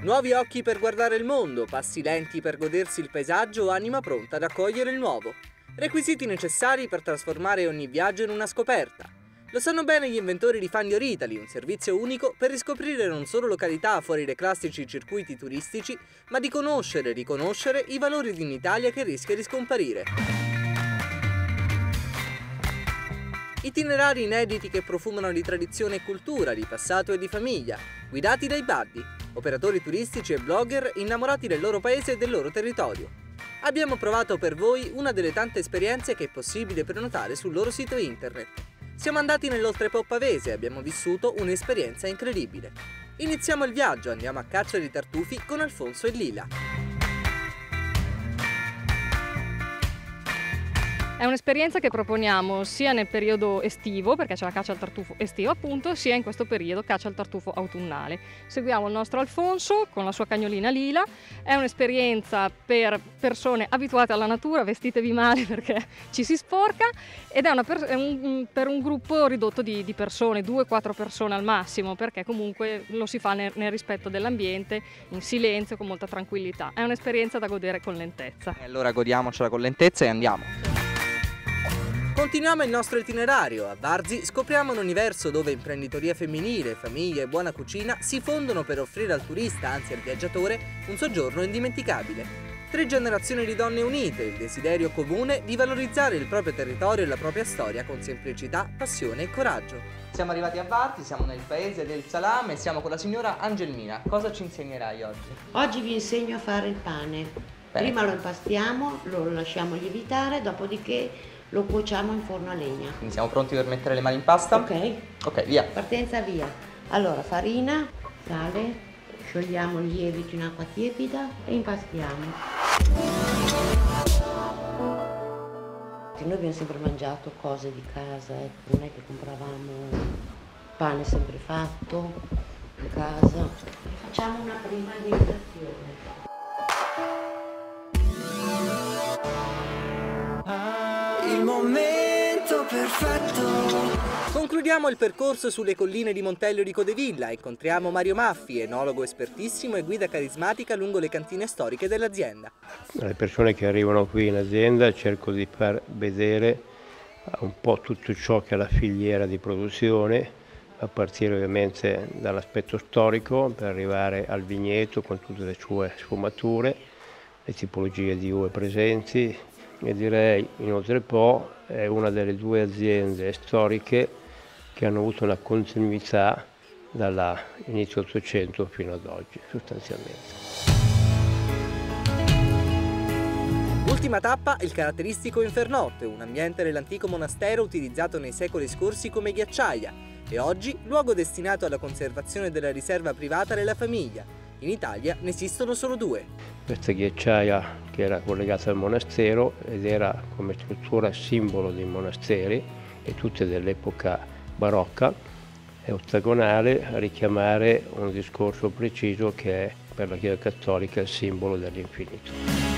Nuovi occhi per guardare il mondo, passi lenti per godersi il paesaggio, anima pronta ad accogliere il nuovo. Requisiti necessari per trasformare ogni viaggio in una scoperta. Lo sanno bene gli inventori di Find Your Italy, un servizio unico per riscoprire non solo località fuori dai classici circuiti turistici, ma di conoscere e riconoscere i valori di un'Italia che rischia di scomparire. Itinerari inediti che profumano di tradizione e cultura, di passato e di famiglia, guidati dai buddy, operatori turistici e blogger innamorati del loro paese e del loro territorio. Abbiamo provato per voi una delle tante esperienze che è possibile prenotare sul loro sito internet. Siamo andati nell'Oltrepo Pavese e abbiamo vissuto un'esperienza incredibile. Iniziamo il viaggio, andiamo a caccia di tartufi con Alfonso e Lila. È un'esperienza che proponiamo sia nel periodo estivo, perché c'è la caccia al tartufo estivo appunto, sia in questo periodo caccia al tartufo autunnale. Seguiamo il nostro Alfonso con la sua cagnolina Lila. È un'esperienza per persone abituate alla natura, vestitevi male perché ci si sporca, ed è per un gruppo ridotto di persone, 2-4 persone al massimo, perché comunque lo si fa nel rispetto dell'ambiente, in silenzio, con molta tranquillità. È un'esperienza da godere con lentezza. E allora godiamocela con lentezza e andiamo. Continuiamo il nostro itinerario. A Varzi scopriamo un universo dove imprenditoria femminile, famiglia e buona cucina si fondono per offrire al turista, anzi al viaggiatore, un soggiorno indimenticabile. 3 generazioni di donne unite, il desiderio comune di valorizzare il proprio territorio e la propria storia con semplicità, passione e coraggio. Siamo arrivati a Varzi, siamo nel paese del salame, siamo con la signora Angelmina. Cosa ci insegnerai oggi? Oggi vi insegno a fare il pane. Bene. Prima lo impastiamo, lo lasciamo lievitare, dopodiché lo cuociamo in forno a legna. Quindi siamo pronti per mettere le mani in pasta? Ok. Ok, via. Partenza via. Allora, farina, sale, sciogliamo il lievito in acqua tiepida e impastiamo. Noi abbiamo sempre mangiato cose di casa, non è che compravamo pane sempre fatto in casa. Facciamo una prima lievitazione. Il momento perfetto. Concludiamo il percorso sulle colline di Montello di Codevilla. Incontriamo Mario Maffi, enologo espertissimo e guida carismatica lungo le cantine storiche dell'azienda. Alle persone che arrivano qui in azienda cerco di far vedere un po' tutto ciò che è la filiera di produzione, a partire ovviamente dall'aspetto storico per arrivare al vigneto con tutte le sue sfumature, le tipologie di uve presenti. E direi inoltre è una delle 2 aziende storiche che hanno avuto una continuità dall'inizio 800 fino ad oggi sostanzialmente. Ultima tappa, il caratteristico Infernotte, un ambiente dell'antico monastero utilizzato nei secoli scorsi come ghiacciaia e oggi luogo destinato alla conservazione della riserva privata della famiglia. In Italia ne esistono solo 2. Questa ghiacciaia che era collegata al monastero ed era come struttura simbolo dei monasteri e tutte dell'epoca barocca, è ottagonale a richiamare un discorso preciso che è per la Chiesa Cattolica il simbolo dell'infinito.